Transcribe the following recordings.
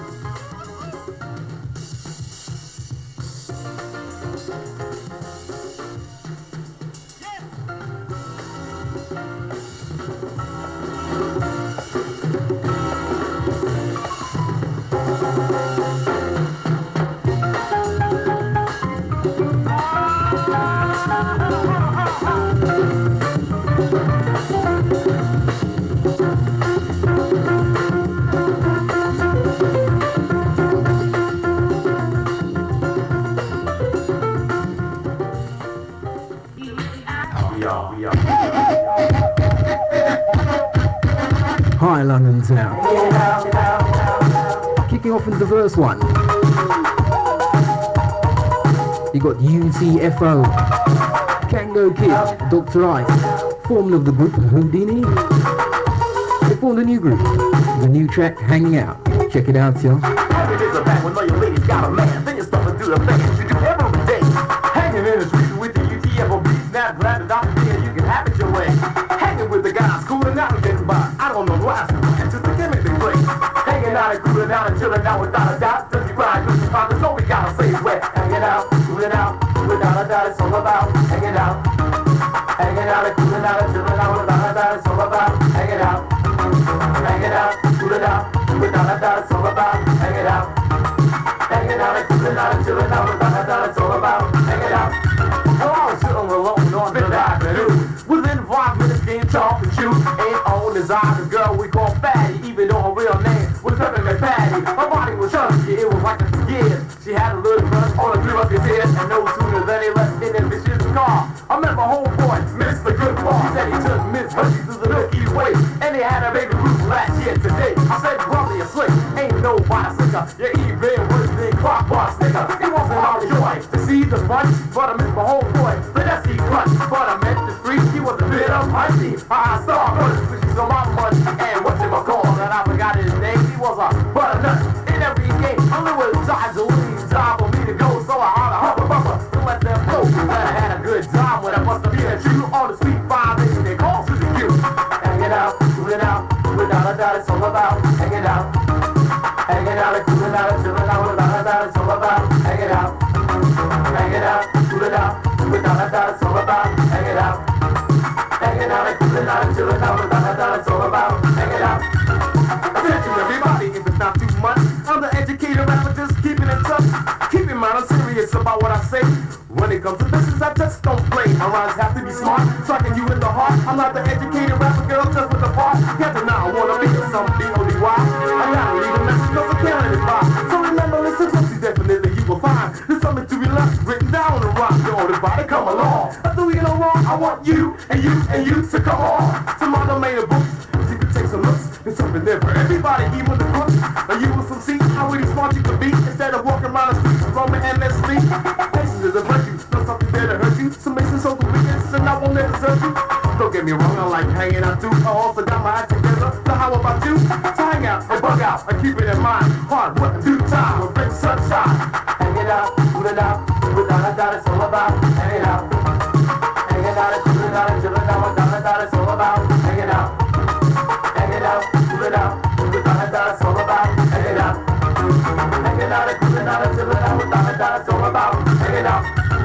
Hi London Town. Kicking off into the first one. You got UTFO, Kango Kid, Dr. Ice, foreman of the group Houdini. They formed a new group, the new track Hanging Out. Check it out, y'all. Having is a bang when all your ladies got a man. Then you start to do the things you do every day. Hanging in the streets with the UTFO beats, not glad that I'm here, you can have it your way. Hanging with the guys, cooling out and getting by. I don't know why, it's just a gimmick they play. Hanging out and cooling out and chilling out without a doubt. Does you ride, does you find, that's all we gotta say is wet. Hanging out, cooling out, without a doubt, it's all about hanging out. Hanging out and cooling out and chilling out without a doubt, it's all about hanging out. Hanging out, cooling out, without a doubt, it's all about hanging out. Hanging out and cooling out and chilling out without a doubt, it's all about hanging out. Well, I was sitting alone on the afternoon. Within 5 minutes, getting chalk and shoot. Ain't on his eyes, a girl we call Fatty, even though her real name was nothing but Fatty. Her body was chunky, it was like a skid. She had a little crush on the three of his head, and no sooner than he left in that vicious car. I met my homeboy, Mr. Goodbar. He said he took Miss Hershey to the Milky Way, and they had a baby Ruth last year today. I said, brother, you're slick, ain't nobody slicker. You're even worse than clockwork sticker. It wasn't all joy to see the bunch, but I missed my homeboy, the Desi Crunch. But I met the street, he was a bit of punchy. I saw her, but she's on my money, and what's in my call, and I forgot his name. He was a butternut in every game. I knew it was time to leave, time for me to go, so I hollered hubba bubba to let them know that I had a good time when I must have been a Jew on the sweet fire lady they call Susie Q. Hanging out, cooling out, without a doubt it's all about hanging out. Hanging out and cooling out and chilling out without a doubt it's all about hanging out. Hanging out, cooling out, without a doubt it's all about hanging out. Hanging out and cooling out and chilling out without a doubt it's all about hanging out. Attention everybody, if it's not too much, I'm the educated rapper just keeping in touch. Keep in mind I'm serious about what I say. When it comes to business, I just don't play. My rhymes have to be smart, striking you in the heart. I'm not the educated rapper girl just with the part. Yes, and now I wanna be some B.O.D.Y. I gotta leave a message cause I'm carrying this vibe. So remember, listen closely, definitely you will find there's something to be left written down on the rock. Yo, everybody come along. After we get along, I want you and you and you to come on. Some other made of books. You can take some looks. There's something there for everybody, even the crooks. Or you with some seats, how really smart you can be. Instead of walking around the streets, roaming endlessly. Patience is a virtue, there's something there to hurt you. Some mason so the weakness, and I won't let it serve you. Don't get me wrong, I like hanging out too. I also got my act together, so how about you? So hang out and bug out, and keep it in mind. Hard work in due time, will bring sunshine. Hanging out, cooling out, without a doubt it's all about hanging out. Hanging out and cooling out and chilling out, without a doubt it's all about hanging out. Hanging out, cooling out, without a doubt it's all about hanging out. Hanging out and cooling out and chilling out, without a doubt it's all about hanging out.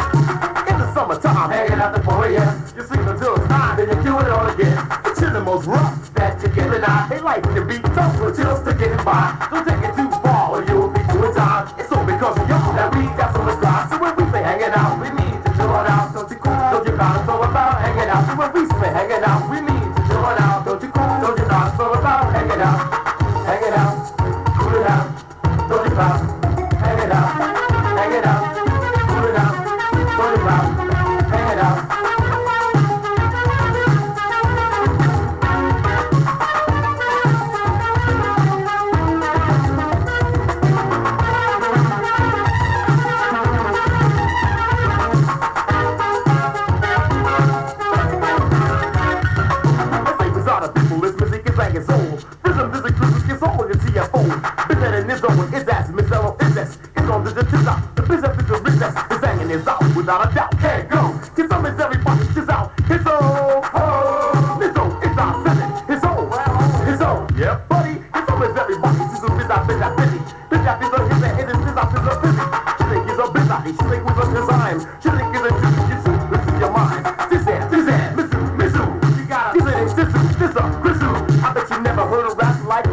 In the summertime, hanging out the 4 a.m. You sleep until it's 9, then you do it all again. It's the most rough that you get and I. They like to be tough with just to get by. Don't take it too far or you'll be doing time. It's all because of y'all that we got so much time. So when we say hanging out, we mean to chill it out. Don't you cool? Don't you know it's all about hanging out? So when we say hanging out, we mean to chill it out. Don't you cool? Don't you know it's all about hanging out? Hanging out, cool it out. Don't you know? Hanging out, hanging out, cool it out. Don't you know? Hanging out.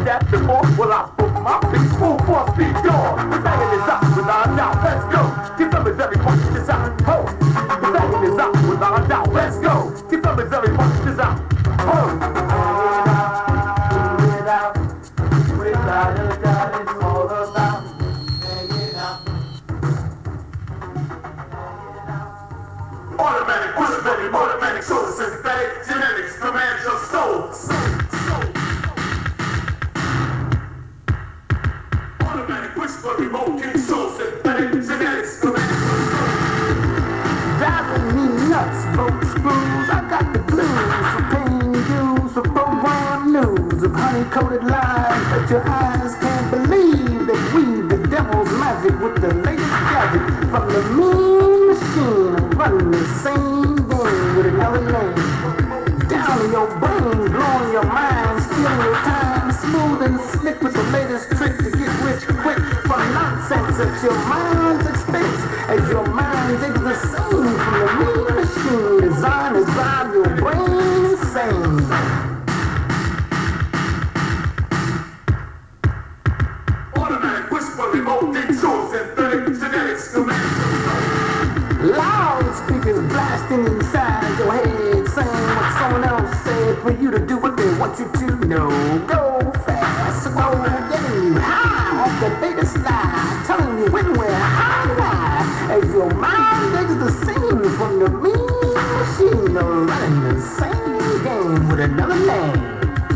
that before? Well, I spoke my feet, full force speed, gone. We're banging this out without a doubt. Let's go. Get some of every punch this out. Ho. We're banging this out without a doubt. Let's go. Get some of every punch this out. Ho. Without a doubt, it's all about. Automatic, soul, synthetic, genetics, command your soul. Automatic, whisper, remote control, synthetic, genetics, command your soul. Driving me nuts, boat screws. I got the blues for paying dues, for program news of honey-coated lies that your eyes can't believe. That weave the devil's magic with the latest gadget from the mean machine. Run the same game with another name. Down in your brain, blowing your mind, stealing your time, smooth and slick with the latest trick to get rich quick from nonsense at your mind's expense. As your mind digs the same from the mean machine designed to drive your brain insane. Automatic, whisper, remote control, synthetic, genetics, command your soul. Loudspeakers blasting inside your head, saying what someone else said for you to do what they want you to know. Go fast, go getting you high off the latest lie, telling you when we're high. As your mind digs the scene from the mean machine, running the same game with another name.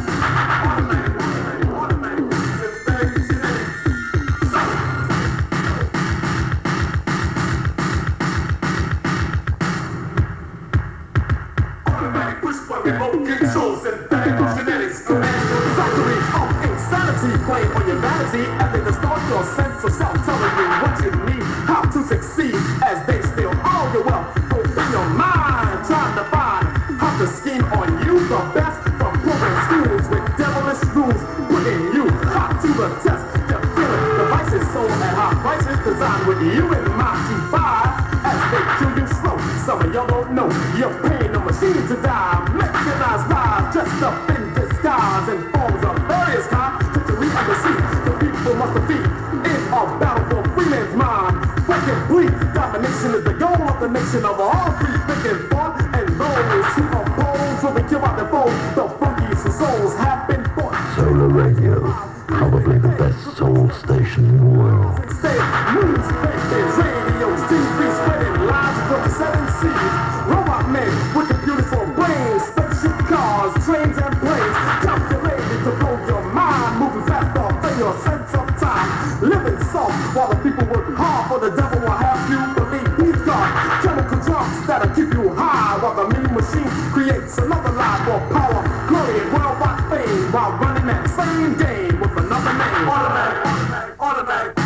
Remote control, synthetic, genetics, command your factories of insanity, playing on your vanity as they distort your sense of self, telling you what you need, how to succeed as they steal all your wealth. Open your mind, trying to find how to scheme on you the best from program schools with devilish rules, putting you hot to the test. Definite devices sold at high prices, designed with you in mind to buy as they kill you slow. Some of y'all don't know you're paying the machine to die. Mechanized lies dressed up in disguise in forms of various kinds. Trickery and deceit, the people must defeat in a battle for free man's mind. Break and bleed, domination is the goal of the nation of all free thinking thought. And those who oppose will be killed by their foes. The funkiest souls have been born. Solar Radio, probably the best soul station in the world. Newspapers, radios, TV, spreading lies from the 7 seas. Robot men with computers for brains, spaceship cars, trains and planes, calculated to blow your mind, moving fast off in your sense of time. Living soft while the people work hard for the devil will have you believe he's God. Chemical drugs that'll keep you high while the mean machine creates another lie for power, glory and worldwide fame while running that same game with another name. Automatic.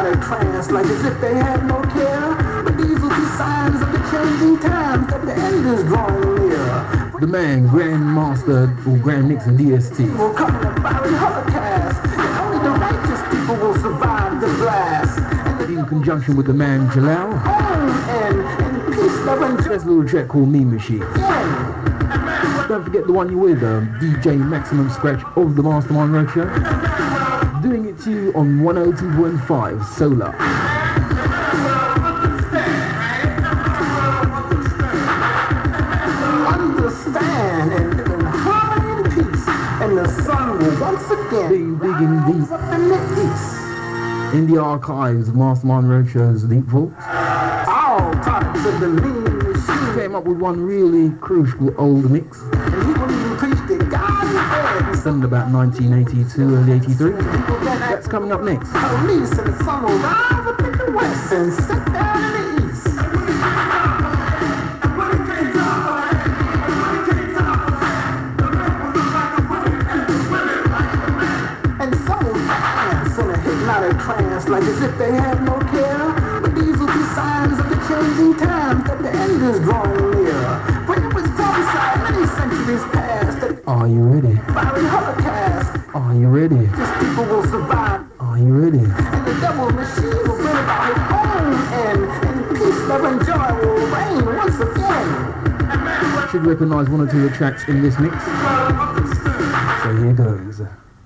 hypnotic trance, like as if they had no care. But these will be signs of the changing times that the end is drawing near. The man, Grandmaster or Grandmixer DST. Will come in a fiery holocaust, and only the righteous people will survive the blast. In conjunction with the man Jalal. And peace, love, and joy. There's a little track called Mean Machine. Don't forget the one you're with, DJ Maximum Scratch of the Mastermind Roadshow. Doing it to you on 102.5 Solar. Understand and live in harmony and peace, and the sun will once again Big indeed. rise up in the east. In the archives of Mastermind Roadshow's Deep Vaults. All types of the mean machine. Came up with one really crucial old mix. And he will even preach that God is dead. Done about 1982, early 83. That's coming up next. Police and the sun will rise up in the west and set down in the east. And some will dance in a hypnotic trance, like as if they had no care. But these will be signs of the changing times that the end is drawing near. For it was prophesied many centuries past that Are you ready? fiery holocaust, Are you ready? just people will survive. Are you ready? And the devil machine will bring about his own end, and peace, love, and joy will reign once again. Should recognize one or two of the tracks in this mix. So here goes.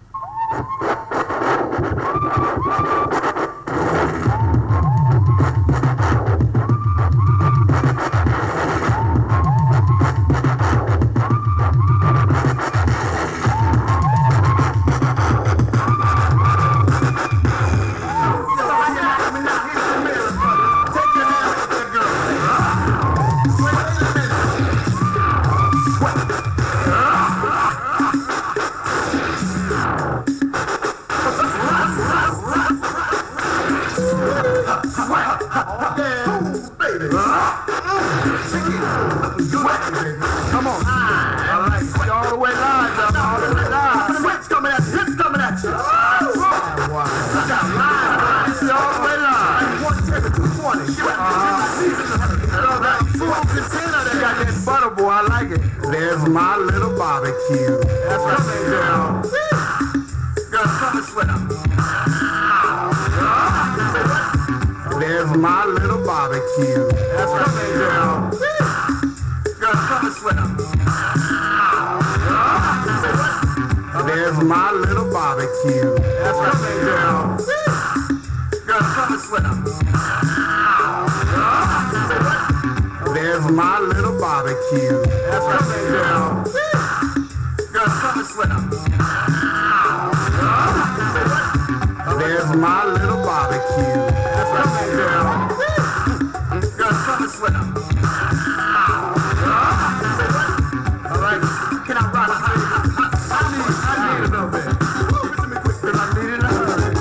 Come on. All right. All the way live. All the way live. Sweat's coming at you. Hips coming at you. Wow. See all the way live. 110 to 20. That container they got that butter, boy. I like it. There's my little barbecue. That's right, girl. Girl, come and sweat up. There's my little barbecue. That's right, girl. Girl, come and sweat up. There's my little barbecue. That's right, girl. Girl, come and sweat up. There's my little barbecue. That's right, girl. Girl, come and sweat up. There's my little barbecue. That's right, girl. Girl, come and sweat up. All right, can I ride a I need a little bit. Listen to me quick, because I need it a little bit.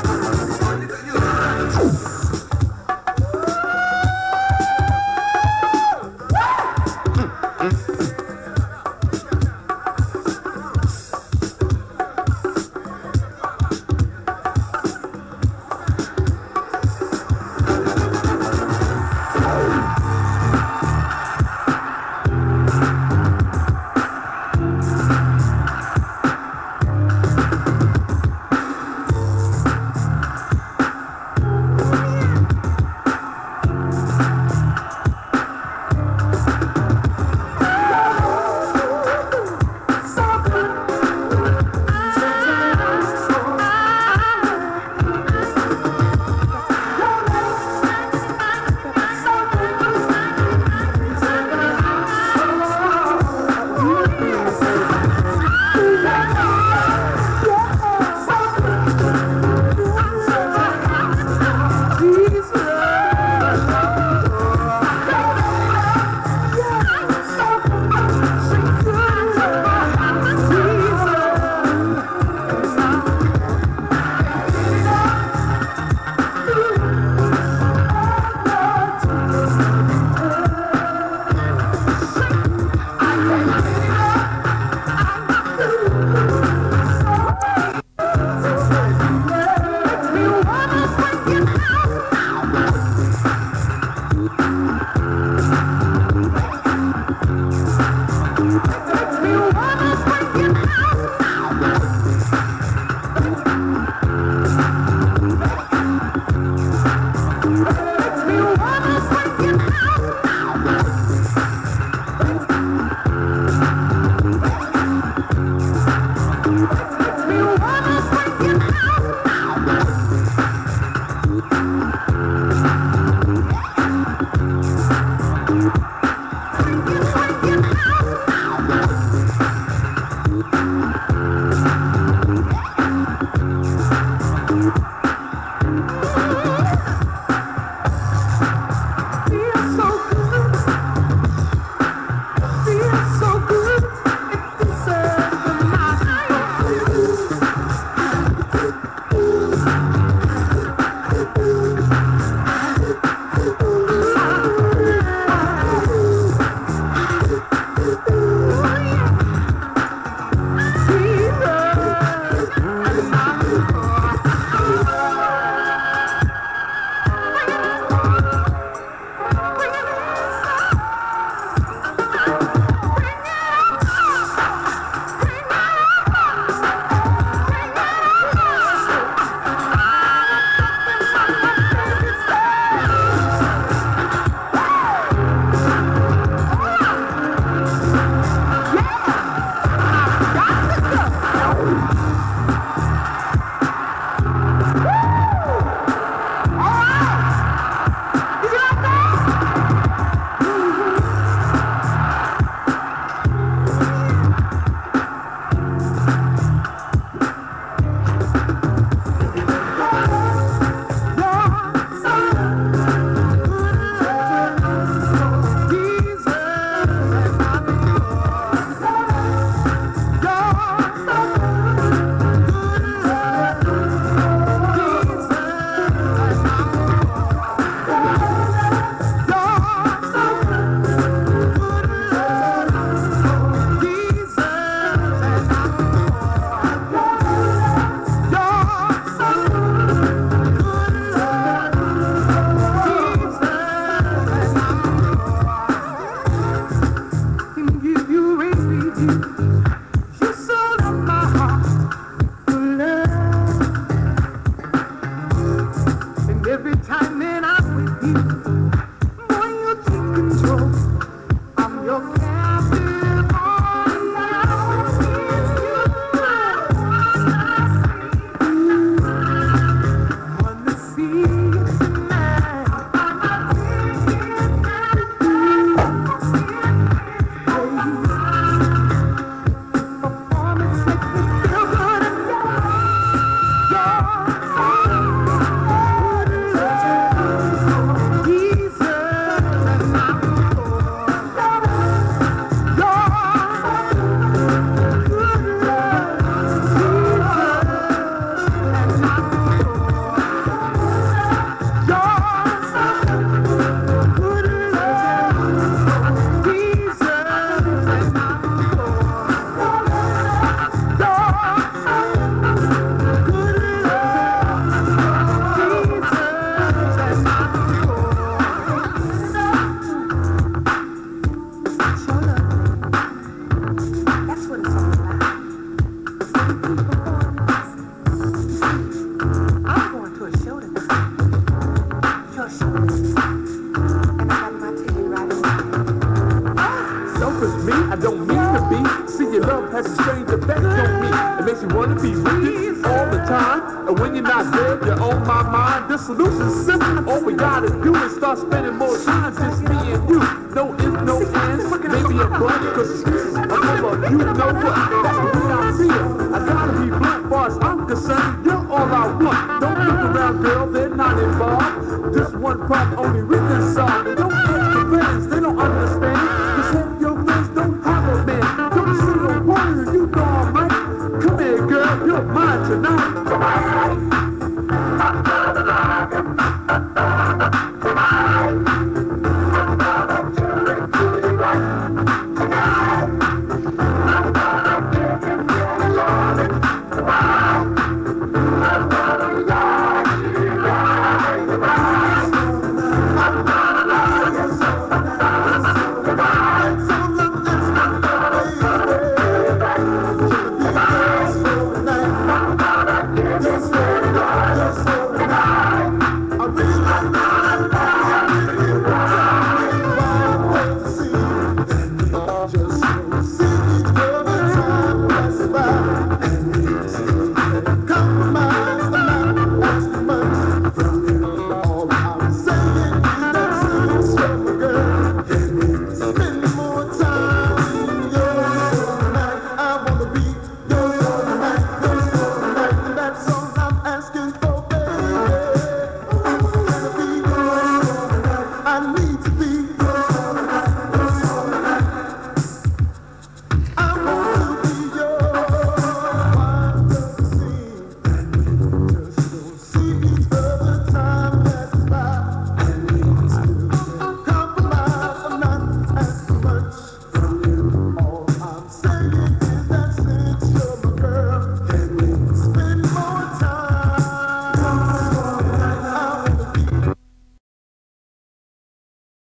has a strange effect on me. It makes me want to be with you all the time. And when you're not there, you're on my mind. The solution's simple. All we gotta do is start spending more time just me and you. No ifs, no ands, maybe a blunt, cause I'm over, you know what? That's the way I feel. I gotta be blunt, far as I'm concerned. You're all I want. Don't look around, girl, they're not involved. This one problem only we can solve. And don't ask your friends, they don't understand. Cause half your friends don't have a man. Don't say a word, you know I'm right. Come here, girl, you're mine tonight.